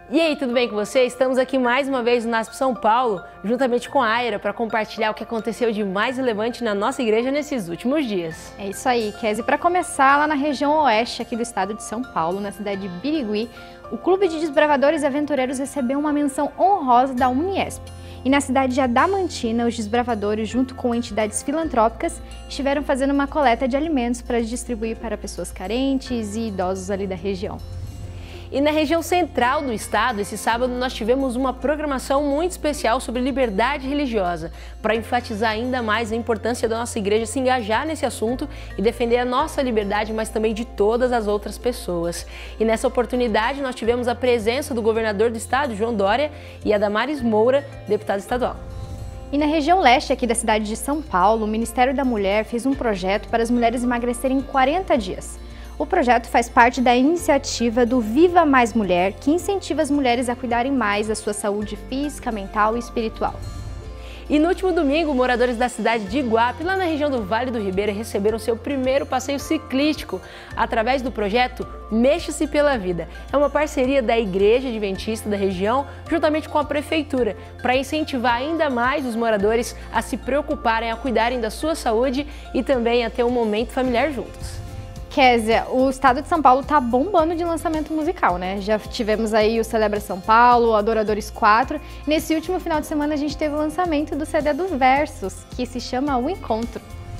E aí, tudo bem com você? Estamos aqui mais uma vez no NASP São Paulo, juntamente com a Aira, para compartilhar o que aconteceu de mais relevante na nossa igreja nesses últimos dias. É isso aí, Kézia. Para começar, lá na região oeste aqui do estado de São Paulo, na cidade de Birigui, o Clube de Desbravadores e Aventureiros recebeu uma menção honrosa da Uniesp. E na cidade de Adamantina, os desbravadores, junto com entidades filantrópicas, estiveram fazendo uma coleta de alimentos para distribuir para pessoas carentes e idosos ali da região. E na região central do estado, esse sábado nós tivemos uma programação muito especial sobre liberdade religiosa, para enfatizar ainda mais a importância da nossa igreja se engajar nesse assunto e defender a nossa liberdade, mas também de todas as outras pessoas. E nessa oportunidade nós tivemos a presença do governador do estado, João Dória, e a Damares Moura, deputada estadual. E na região leste aqui da cidade de São Paulo, o Ministério da Mulher fez um projeto para as mulheres emagrecerem em 40 dias. O projeto faz parte da iniciativa do Viva Mais Mulher, que incentiva as mulheres a cuidarem mais da sua saúde física, mental e espiritual. E no último domingo, moradores da cidade de Iguape, lá na região do Vale do Ribeira, receberam seu primeiro passeio ciclístico através do projeto Mexa-se pela Vida. É uma parceria da Igreja Adventista da região, juntamente com a Prefeitura, para incentivar ainda mais os moradores a se preocuparem, a cuidarem da sua saúde e também a ter um momento familiar juntos. Kézia, o estado de São Paulo tá bombando de lançamento musical, né? Já tivemos aí o Celebra São Paulo, o Adoradores 4. Nesse último final de semana a gente teve o lançamento do CD dos Versos, que se chama O Encontro.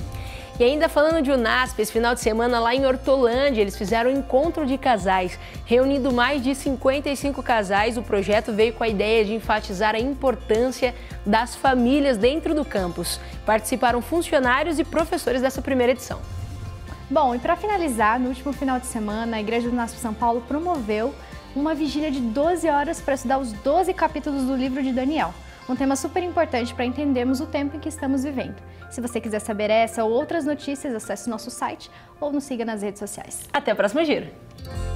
E ainda falando de UNASP, esse final de semana lá em Hortolândia, eles fizeram um encontro de casais. Reunindo mais de 55 casais, o projeto veio com a ideia de enfatizar a importância das famílias dentro do campus. Participaram funcionários e professores dessa primeira edição. Bom, e para finalizar, no último final de semana, a Igreja do NASP São Paulo promoveu uma vigília de 12 horas para estudar os 12 capítulos do livro de Daniel. Um tema super importante para entendermos o tempo em que estamos vivendo. Se você quiser saber essa ou outras notícias, acesse o nosso site ou nos siga nas redes sociais. Até a próxima Giro!